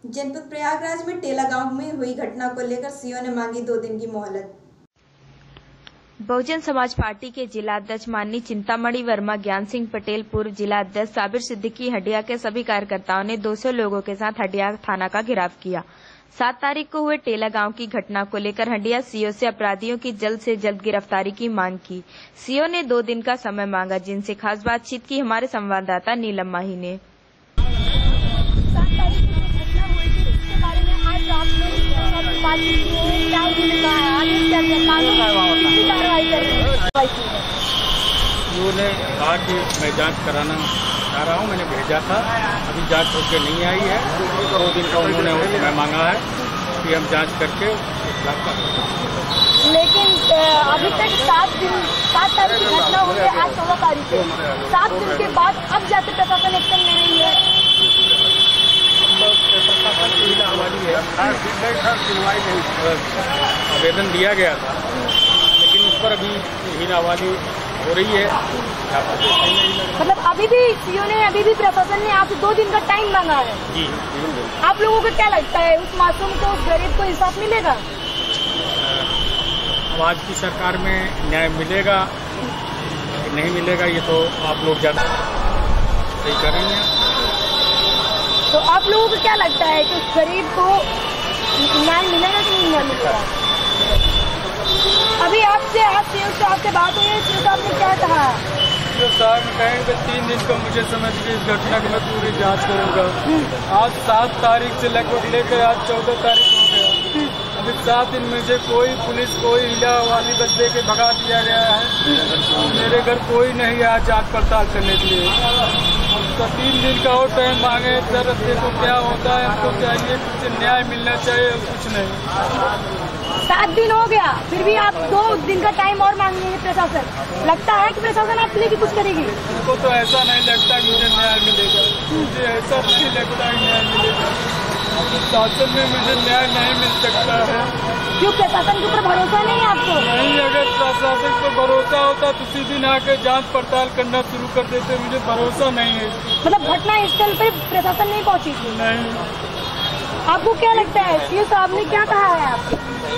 जनपद प्रयागराज में टेला गांव में हुई घटना को लेकर सीओ ने मांगी 2 दिन की मोहलत। बहुजन समाज पार्टी के जिला अध्यक्ष माननीय चिंतामणि वर्मा, ज्ञान सिंह पटेल, पूर्व जिला अध्यक्ष साबिर सिद्दीकी, हंडिया के सभी कार्यकर्ताओं ने 200 लोगों के साथ हंडिया थाना का घेराव किया। 7 तारीख को हुए टेला गांव की घटना को लेकर हंडिया सीओ से अपराधियों की जल्द से जल्द गिरफ्तारी की मांग की। सीओ ने 2 दिन का समय मांगा, जिनसे खास बातचीत की हमारे संवाददाता नीलम माही ने। उन्होंने कहा कि मैं जांच कराना चाह रहा हूं, मैंने भेजा था, अभी जांच होकर नहीं आई है। 2 दिन का उन्होंने समय मांगा है कि हम जांच करके लेकिन अभी तक 7 तारीख की घटना हुई है, आज 16 तारीख है। 7 दिन के बाद अब जाके प्रशासन एक्शन ले रही है। आवेदन दिया गया था, लेकिन उस पर अभी हीरावाली हो रही है। मतलब अभी भी सीओ ने, अभी भी प्रशासन ने आपसे 2 दिन का टाइम मांगा है जी। आप लोगों को क्या लगता है, उस मासूम को, उस गरीब को इंसाफ मिलेगा? आज की सरकार में न्याय मिलेगा नहीं मिलेगा, ये तो आप लोग ज्यादा सही करेंगे। तो आप लोगों को क्या लगता है कि उस गरीब को न्याय मिलेगा कि नहीं न्याय मिलेगा? अभी आपसे आपसे बात हुई है, सीओ साहब ने क्या कहा? सीओ साहब ने कहेंगे कि 3 दिन का मुझे समझ के इस घटना की मैं पूरी जांच करूंगा। आज 7 तारीख से लगभग लेकर आज 14 तारीख हो गया। अभी 7 दिन में से कोई पुलिस, कोई हिला वाली बदले के भगा दिया गया है। मेरे घर कोई नहीं है आज जांच पड़ताल करने के लिए। तो 3 दिन का और टाइम मांगे, सर देखो क्या होता है। हमको चाहिए कुछ न्याय मिलना चाहिए, कुछ नहीं। 7 दिन हो गया, फिर भी आप 2 दिन का टाइम और मांगेंगे प्रशासन? लगता है कि प्रशासन आपके लिए कुछ करेगी? हमको तो ऐसा नहीं लगता कि मुझे न्याय मिलेगा। मुझे ऐसा नहीं लगता है न्याय मिलेगा। शासन में मुझे न्याय नहीं मिल सकता है। क्यों, प्रशासन के ऊपर भरोसा नहीं है आपको? नहीं, अगर प्रशासन पर भरोसा होता तो उसी दिन आकर जांच पड़ताल करना शुरू कर देते। मुझे भरोसा नहीं है। मतलब घटना स्थल पर प्रशासन नहीं पहुंची थी? नहीं। आपको क्या लगता है, सीओ साहब ने क्या कहा है आपको?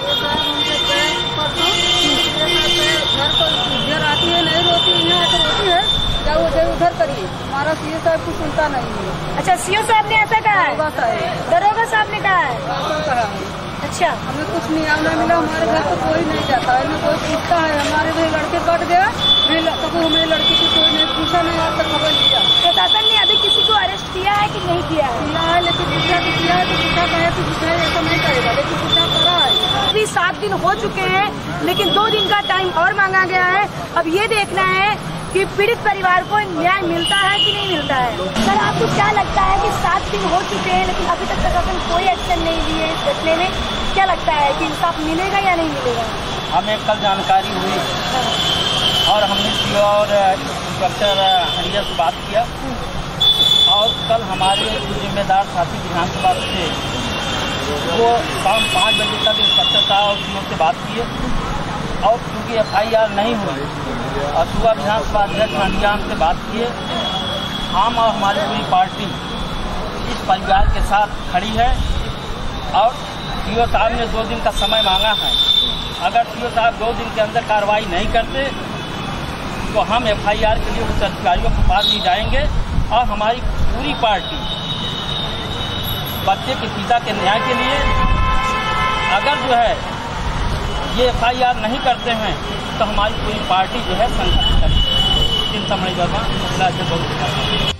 घर पर घर आती है, नहीं रोती है, तो रोती है, क्या वो उधर करिए। हमारा सीओ साहब कुछ सुनता नहीं है। अच्छा, सीओ साहब ने ऐसा कहा है? दरोगा साहब ने कहा है? अच्छा, हमें कुछ न्याय नहीं मिला। हमारे घर तो कोई नहीं जाता है, न कोई पूछता है। हमारे भाई लड़के कट गया, कभी हमें लड़की की कोई नहीं पूछा, नहीं आज तक खबर लिया। प्रशासन ने अभी किसी को अरेस्ट किया है कि नहीं किया है? किया है, लेकिन पूछा तो किया है, तो पूछा कहे तो पूछा है, ऐसा नहीं करेगा, लेकिन पूछा करा है। अभी 7 दिन हो चुके हैं, लेकिन 2 दिन का टाइम और मांगा गया है। अब ये देखना है कि पीड़ित परिवार को न्याय मिलता है कि नहीं मिलता है। सर, आपको क्या लगता है कि 7 दिन हो चुके हैं, लेकिन अभी तक प्रशासन कोई एक्शन नहीं लिए इस घटने में? क्या लगता है कि इंसाफ मिलेगा या नहीं मिलेगा? हमें कल जानकारी हुई और हमने सीओ और इंस्पेक्टर हंडिया से बात किया, और कल हमारे जिम्मेदार साथी विधानसभा से वो शाम 5 बजे तक इंस्पेक्टर साहब और सीओ से बात किए। और क्योंकि FIR नहीं हुई और सुबह विधानसभा अध्यक्ष हंडिया से बात किए, हम और हमारी पूरी पार्टी इस परिवार के साथ खड़ी है। और सीओ साहब ने 2 दिन का समय मांगा है। अगर सीओ साहब 2 दिन के अंदर कार्रवाई नहीं करते तो हम FIR के लिए उच्च अधिकारियों के पास भी जाएंगे। और हमारी पूरी पार्टी बच्चे के पिता के न्याय के लिए, अगर जो है ये FIR नहीं करते हैं तो हमारी पूरी पार्टी जो है संघर्ष करेगी। चिंतामणि वर्मा, जिला अध्यक्ष।